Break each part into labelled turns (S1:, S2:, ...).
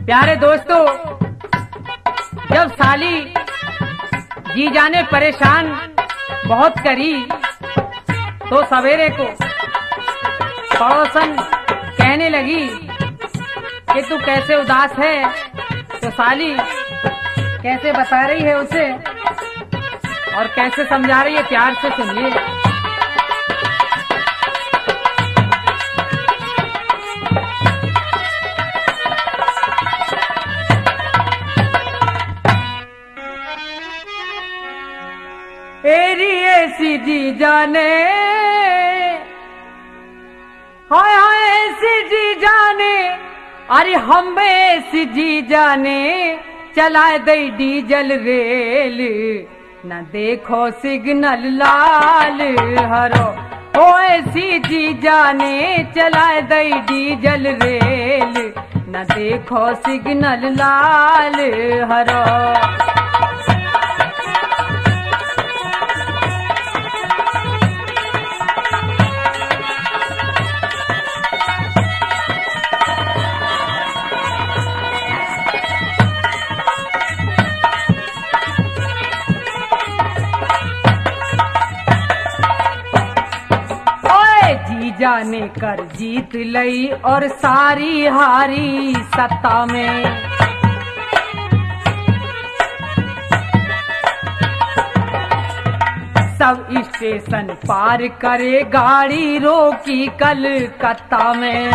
S1: प्यारे दोस्तों, जब साली जी जाने परेशान बहुत करी तो सवेरे को पड़ोसन कहने लगी कि तू कैसे उदास है। तो साली कैसे बता रही है उसे और कैसे समझा रही है, प्यार से सुनिए। तेरी ऐसी जी जाने, हाय हाय ऐसी जी जाने, अरे हम ऐसी जी जाने, चलाए दे डीजल रेल, न देखो सिग्नल लाल हरो। ओ ऐसी जी जाने, चलाए दे डीजल रेल, न देखो सिग्नल लाल हरो। जाने कर जीत लई और सारी हारी सत्ता में, सब स्टेशन पार करे गाड़ी रोकी कलकत्ता में।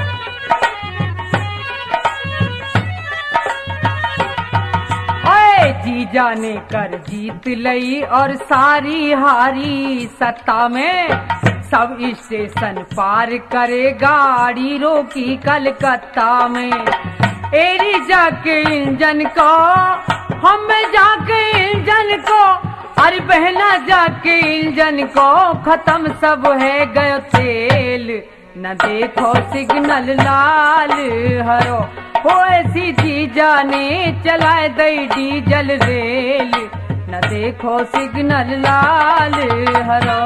S1: ओए जी जाने कर जीत लई और सारी हारी सत्ता में, सब स्टेशन पार करे गाड़ी रोकी कलकत्ता में। एरी जाके इंजन को, हम जाके इंजन को, अरे बहना जाके इंजन को, खत्म सब है गयो तेल, न देखो सिग्नल लाल हरो। हो ऐसी जी जाने, चलाए दे डीजल रेल, न देखो सिग्नल लाल हरो।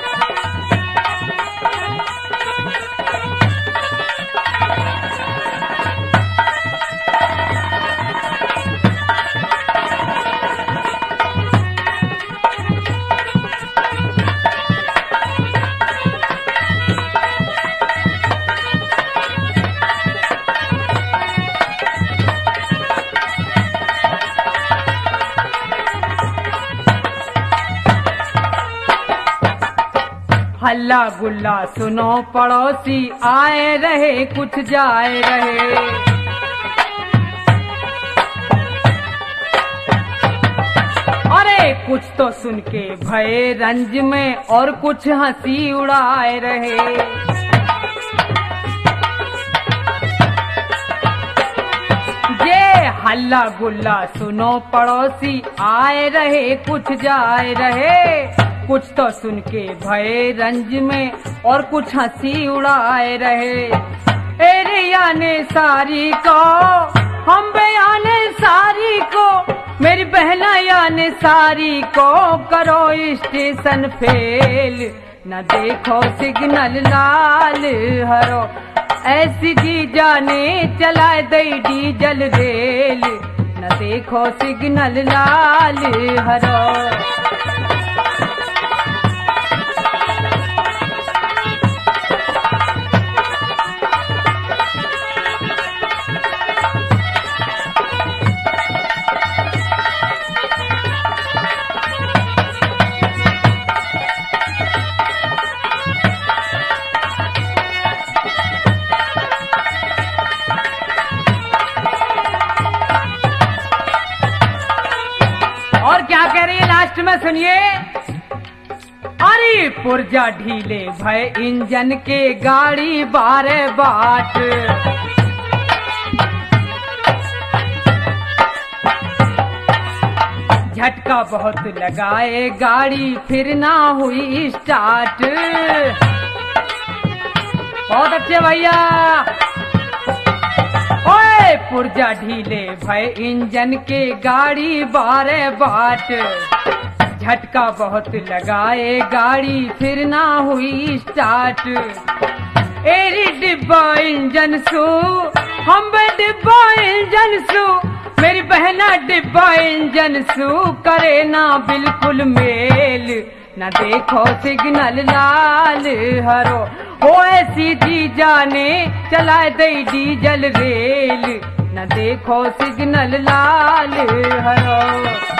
S1: हल्ला गुल्ला सुनो पड़ोसी, आए रहे कुछ जाए रहे। अरे कुछ तो सुन के भये रंज में और कुछ हंसी उड़ाए रहे। ये हल्ला गुल्ला सुनो पड़ोसी, आए रहे कुछ जाए रहे। कुछ तो सुन के भये रंज में और कुछ हंसी उड़ाए रहे। एरिया ने सारी को, हम बयाने सारी को, मेरी बहना याने सारी को, करो स्टेशन फेल, न देखो सिग्नल लाल हरो। ऐसी जी जाने, चलाए दे डीजल रेल, न देखो सिग्नल लाल हरो। और क्या कह रही है लास्ट में सुनिए। अरे पुर्जा ढीले भय इंजन के, गाड़ी बारे बाट, झटका बहुत लगाए गाड़ी, फिर ना हुई स्टार्ट। बहुत अच्छे भैया। ओए पुर्जा ढीले भय इंजन के, गाड़ी बारे बाट, झटका बहुत लगाए गाड़ी, फिर ना हुई स्टार्ट। एरी डिब्बा इंजन सू, हम डिब्बा इंजन सु मेरी बहना डिब्बा इंजन सु करे ना बिल्कुल मेल। न देखो सिग्नल लाल हरो हो ऐसी जी जाने चलाए दे डीजल रेल। न देखो सिग्नल लाल हरो।